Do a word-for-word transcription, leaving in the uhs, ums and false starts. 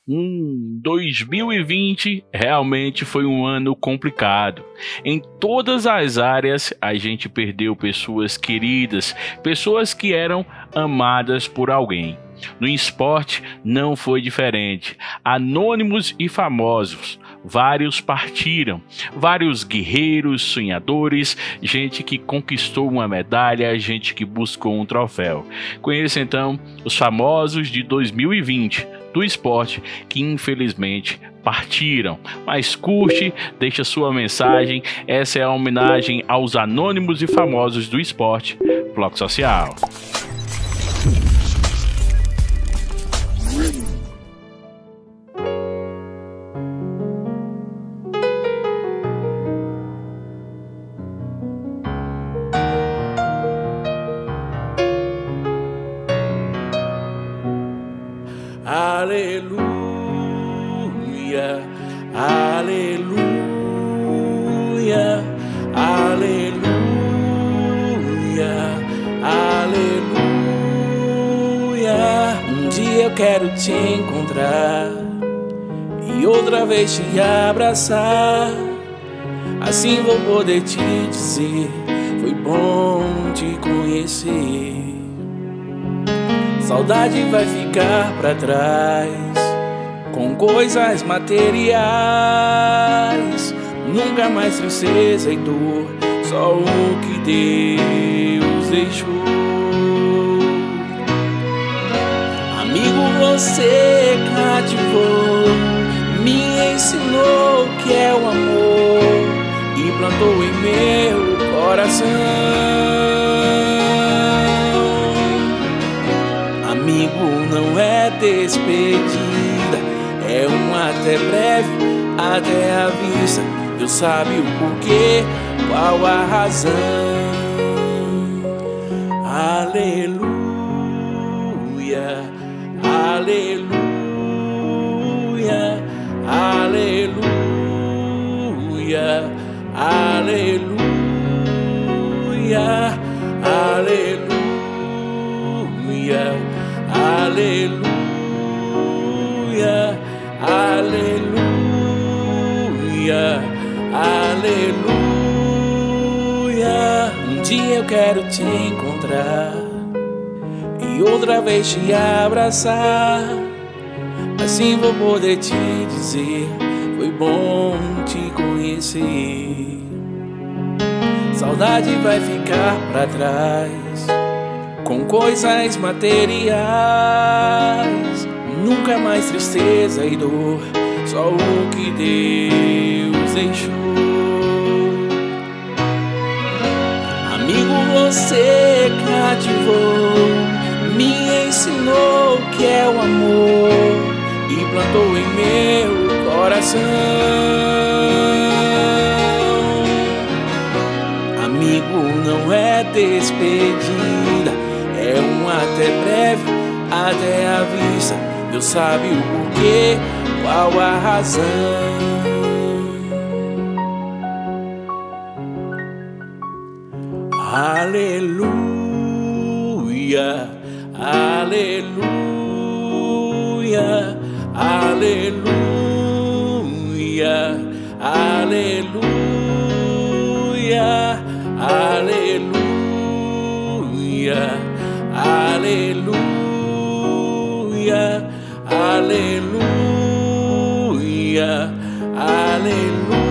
Hum, dois mil e vinte realmente foi um ano complicado. Em todas as áreas, a gente perdeu pessoas queridas, pessoas que eram amadas por alguém. No esporte não foi diferente. Anônimos e famosos, vários partiram, vários guerreiros, sonhadores, gente que conquistou uma medalha, gente que buscou um troféu. Conheça então os famosos de dois mil e vinte do esporte que infelizmente partiram. Mas curte, deixa sua mensagem. Essa é a homenagem aos anônimos e famosos do esporte. Bloco Social. Aleluia, aleluia, aleluia, aleluia. Um dia eu quero te encontrar e outra vez te abraçar. Assim vou poder te dizer, foi bom te conhecer. Saudade vai ficar pra trás, com coisas materiais. Nunca mais tristeza e dor, só o que Deus deixou. Amigo, você cativou, me ensinou o que é o amor e plantou em meu coração. Amigo, não é despedida, é um até breve, até a vista. Deus sabe o porquê, qual a razão. Aleluia, aleluia, aleluia, aleluia, aleluia, aleluia, aleluia, aleluia. Um dia eu quero te encontrar e outra vez te abraçar. Assim vou poder te dizer, foi bom te conhecer. Saudade vai ficar pra trás, com coisas materiais. Nunca mais tristeza e dor, só o que Deus deixou. Amigo, você cativou, me ensinou o que é o amor e plantou em meu coração. Amigo, não é despedida, é um até breve, até a vista. Deus sabe o porquê, qual a razão. Aleluia, aleluia, aleluia, aleluia, aleluia, aleluia, aleluia, aleluia.